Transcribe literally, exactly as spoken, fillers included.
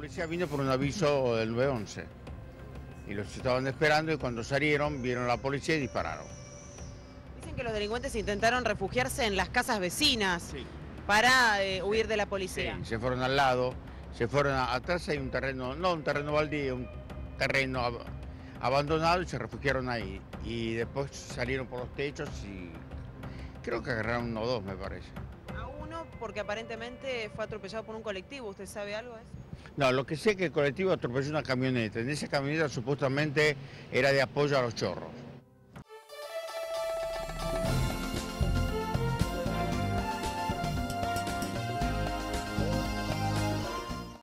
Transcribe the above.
policía vino por un aviso del nueve once y los estaban esperando y cuando salieron vieron a la policía y dispararon. Dicen que los delincuentes intentaron refugiarse en las casas vecinas Sí. para eh, huir de la policía. Sí, se fueron al lado, se fueron a, atrás hay un terreno, no un terreno baldío, un terreno ab abandonado y se refugiaron ahí. Y después salieron por los techos y creo que agarraron uno o dos, me parece. A uno porque aparentemente fue atropellado por un colectivo, ¿usted sabe algo de eso? No, lo que sé es que el colectivo atropelló una camioneta. En esa camioneta supuestamente era de apoyo a los chorros.